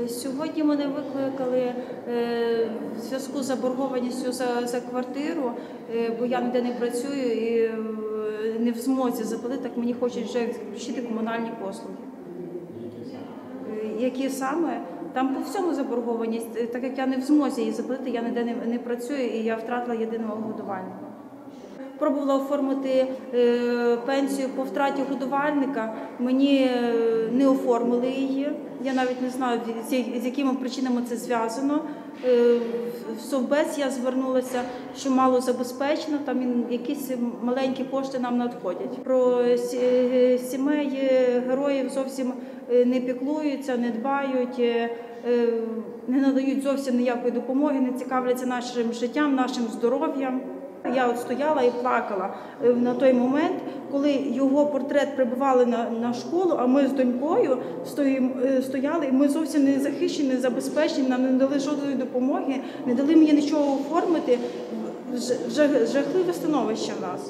Сьогодні мене викликали в зв'язку з заборгованістю за квартиру, бо я ніде не працюю і не в змозі заплатити, так мені хочуть вже включити комунальні послуги. Які саме? Там по всьому заборгованість, так як я не в змозі її заплатити, я ніде не працюю і я втратила єдиного годувальника. Пробувала оформити пенсію по втраті годувальника, мені не оформили її. Я навіть не знаю, з якими причинами це зв'язано. В Совбез я звернулася, що мало забезпечено, там якісь маленькі кошти нам надходять. Про сімей героїв зовсім не піклуються, не дбають, не надають зовсім ніякої допомоги, не цікавляться нашим життям, нашим здоров'ям. Я от стояла і плакала на той момент, коли його портрет прибивали на школу, а ми з донькою стояли, і ми зовсім не захищені, не забезпечені, нам не дали жодної допомоги, не дали мені нічого оформити. Жахливе становище в нас.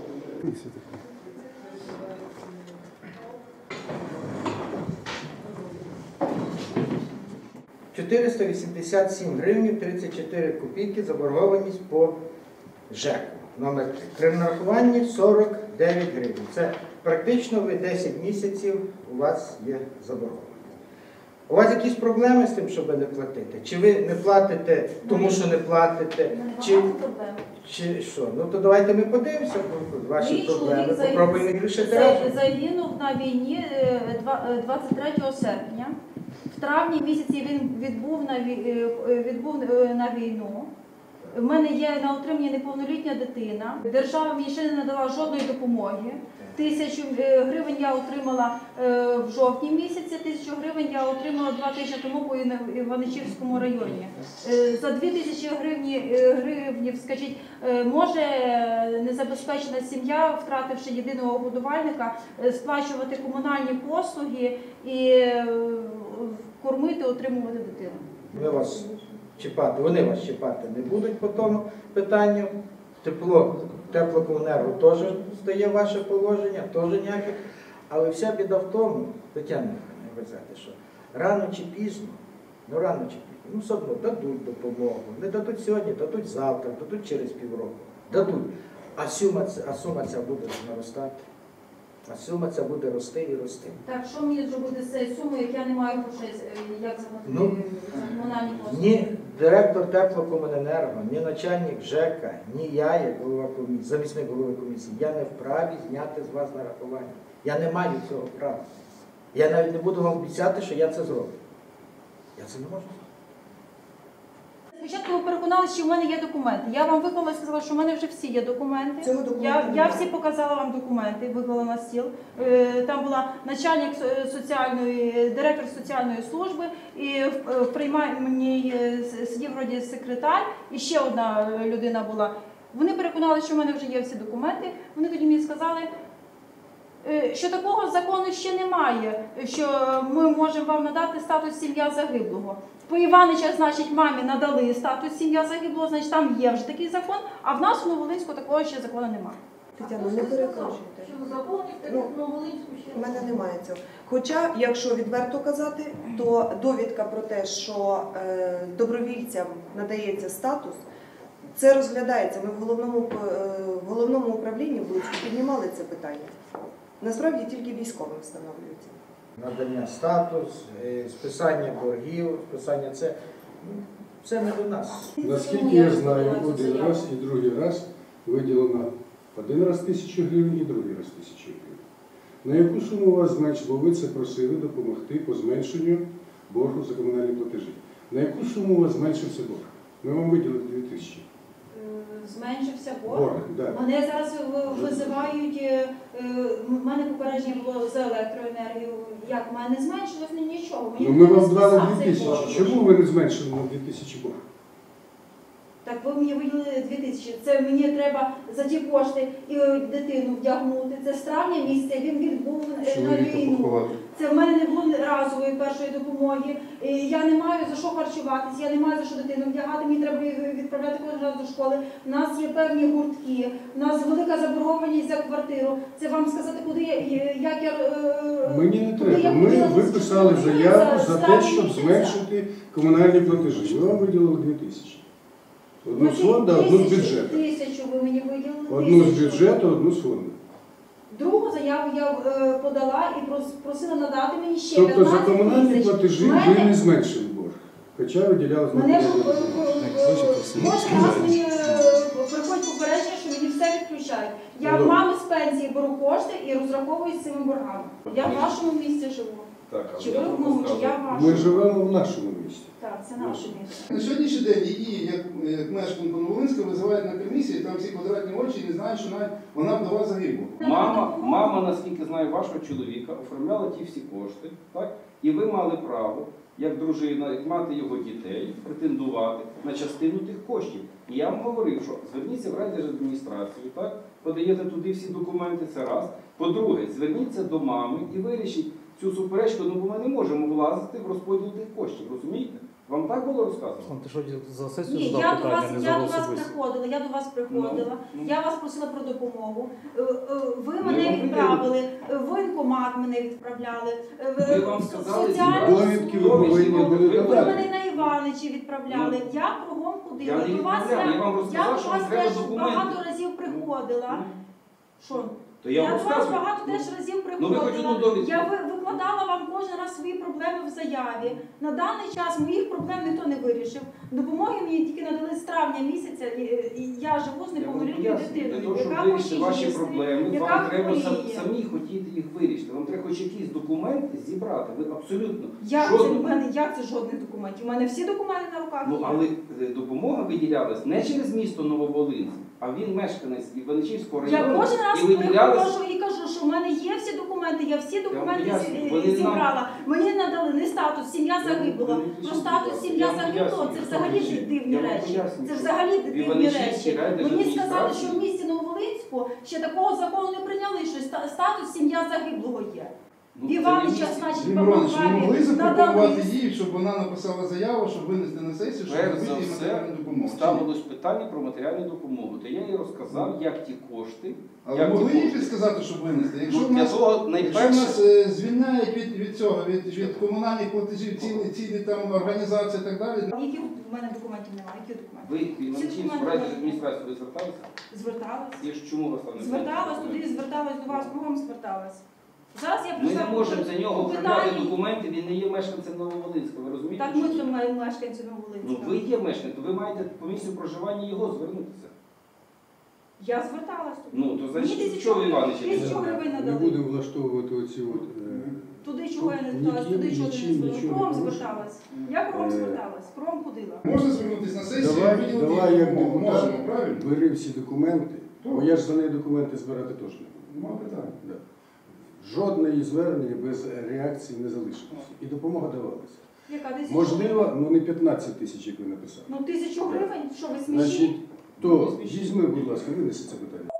487 гривень 34 копійки заборгованість по ЖЕКу номер 3. При нарахуванні 49 гривень. Це практично ви 10 місяців у вас є заборгованість. У вас якісь проблеми з тим, щоб не платити? Чи ви не платите, тому що не платите? Чи що? Ну то давайте ми подивимося ваші проблеми. Попробуємо їх рішити разом. Загинув на війні 23 серпня. В травні місяці він відбув на війну. У мене є на утриманні неповнолітня дитина. Держава мені ще не надала жодної допомоги. 1000 гривень я отримала в жовтні місяці, 1000 гривень я отримала 2 тижні тому по Іваничівському районі. За 2000 гривень, скажіть, може незабезпечена сім'я, втративши єдиного годувальника, сплачувати комунальні послуги і кормити, отримувати дитину? Ми вас чіпати, вони вас чіпати не будуть по тому питанню. Теплокомуненерго теж стає ваше положення, теж ніяких. Але вся біда в тому, Тетяна, не везете, що рано чи пізно, все одно дадуть допомогу. Не дадуть сьогодні, дадуть завтра, дадуть через півроку. Дадуть. А сума ця буде наростати. А сума ця буде рости і рости. Так, що мені зробити з цією сумою, як я не маю грошей, як заплатити комунальні послуги? Ні директор Теплокомуненерго, ні начальник ЖЕКа, ні я, як голова комісії, замісник голови комісії, я не вправі зняти з вас нарахування. Я не маю цього права. Я навіть не буду вам обіцяти, що я це зроблю. Я це не можу. Спочатку ви переконалися, що в мене є документи. Я вам виклала і сказала, що в мене вже всі є документи. Я всі показала вам документи, виклала на стіл. Там була начальник директор соціальної служби, і в приймальній сидів вроді секретар, і ще одна людина була. Вони переконалися, що в мене вже є всі документи. Вони тоді мені сказали, що такого закону ще немає, що ми можемо вам надати статус сім'я загиблого. По Іванича, значить, мамі надали статус сім'я загиблого, значить, там є вже такий закон, а в нас в Новолинську такого ще закону немає. Тетяно, не перекручуйте. У мене немає цього. Хоча, якщо відверто казати, то довідка про те, що добровільцям надається статус, це розглядається. Ми в головному управлінні в Луцьку піднімали це питання. Насправді тільки військовим встановлюється. Надання статус, списання боргів, списання це не до нас. Наскільки я знаю, один раз і другий раз виділено один раз 1000 гривень і другий раз 1000 гривень. На яку суму у вас зменшило? Ви це просили допомогти по зменшенню боргу за комунальні платежі. На яку суму у вас зменшився борг? Ми вам виділили 2000. Зменшився борг? Борг, так. Мене зараз визивають, в мене попередження було за електроенергію. Як? В мене не зменшилось нічого. Ну, ми вам дали 2000. Чому ви не зменшили на 2000 борг? Та Так ви мені виділили 2000. Це мені треба за ті кошти і дитину вдягнути. Це з травня місяця, він відбув на війну. Це в мене не було разової першої допомоги. Я не маю за що харчуватись, я не маю за що дитину вдягати, мені треба відправляти кожен раз до школи. У нас є певні гуртки, у нас велика заборгованість за квартиру. Це вам сказати, куди як я... Мені не треба. Ми виписали заяву за те, щоб зменшити комунальні платежі. Ми вам виділили 2000. Одну з фонду, одну з бюджету. 1000 ви мені виділили. Одну з бюджету, одну з фонду. Другу заяву я подала і просила надати мені ще Тобто 15 за комунальні тисяч. платежі ви не зменшили борг. Хоча виділялось Мене матеріальні кожен раз мені приходить попередження, що мені все відключають. Я в мами з пенсії беру кошти і розраховуюсь з цими боргами. Я в вашому місті живу. Чи ви в моєму, чи я в вашому? Ми живемо в нашому місті. Так, це наше місто. На сьогоднішній день її, як мешканку Нововолинська, визивають на комісії, там всі квадратні очі і не знають, що вона вдова загибла. Мама, наскільки знаю, вашого чоловіка, оформляла ті всі кошти, так? І ви мали право, як дружина, як мати його дітей, претендувати на частину тих коштів. І я вам говорив, що зверніться в райдержадміністрацію, так? Подаєте туди всі документи, це раз. По-друге, зверніться до мами і вирішіть цю суперечку, ну бо ми не можемо влазити в розподіл тих коштів, розумієте? Вам так було розказано? Ти що за сесію Ні, задав питання, не я до задав вас особисто? приходила, я вас просила про допомогу. Ви Ми мене вам відправили, в воєнкомат мене відправляли, Ми вам сказали, соціальну довідки ви службу. повинні були Ви давати. мене на Іваничі відправляли, я кругом ходила. Я не До вас відправляв, я вам я розказав, до що вас вам треба теж документи. багато разів приходила. Що? То я Я вам до вас розказую. багато теж разів Ну, ви хоч одну приходила. довідку. Я викладала вам кожен раз свої проблеми в заяві. На даний час моїх проблем ніхто не вирішив. Допомоги мені тільки надали з травня місяця. І я живу з Я вам неповнолітньою пояснюю, для дитиною, того, щоб яка вирішити ваші хоче проблеми, яка вам треба хворіє. самі хотіти їх вирішити. Вам треба хоч якісь документи зібрати. Ви абсолютно Як це, жодного. в мене, як це жодних документів? У мене всі документи на руках. Ну, є. але допомога виділялась не через місто Нововолинськ, а він мешканець Іваничівського Я району. кожен раз і виділялась. приходжу і кажу, що в мене є всі документи, я всі документи пояснюю, вони нам- зібрала. Мені надали не статус, сім'я загибла. Вони Про пишуть, статус будь ласка. сім'я Я вам загиблого пояснюю, це що взагалі пишуть. дивні Я вам речі. пояснюю, Це що взагалі в дивні Іваничівській речі. райдержадміністрації- Мені сказали, що в місті Нововолинську ще такого закону не прийняли, що статус сім'я загиблого є. Ну, В це не Іванича, місце. значить, Дмитро Іванович, ви могли запропонувати надали. їй, щоб вона написала заяву, щоб винести на сесію, щоб Перш за зробити їй все, матеріальну допомогу? ставилось питання про матеріальну допомогу. То я їй розказав, як ті кошти, Але як ті могли їй кошти. підсказати, щоб винести? Якщо Ну, в для нас, того якщо найперше... нас звільняють від цього, від комунальних платежів, цілі там організації і так далі, Яких в мене документів немає? Які документи? Ви в Іваничівську райдержадміністрацію ви зверталися? Зверталась. І ж чому вас там не Зверталась знаєте? туди, зверталась до вас, кругом зверталась. Зараз я Ми прийшла не можемо за нього оформляти питання. документи, він не є мешканцем Нововолинська, ви розумієте? Так що ми це? це маємо мешканці Ну Нововолинська. ви є мешканцем, ви маєте по місцю проживання його звернутися. Я зверталась туди. Ну, то значить, Мені що ви, Івановича, не 1000 знаєте? гривень Не надали. будемо влаштовувати оці от... Туди чого я не Ніким, зверталась, туди чого нічим, не зверталась. нічого Кругом не порушено. зверталась. Я кругом Е, зверталась, кругом ходила. можна звернутися на сесію і Давай, виділити давай їй як допомогу? депутат, Можемо, правильно? бери всі документи, бо я ж за неї документи збирати теж не буду. Нема питань. Да. Жодної звернення без реакції не залишилося. І допомога давалася. Яка 1000? Можливо, ну не 15 тисяч, як ви написали. Ну 1000 гривень? Що ви Значить, смішні? то візьми, будь ласка, винеси це питання.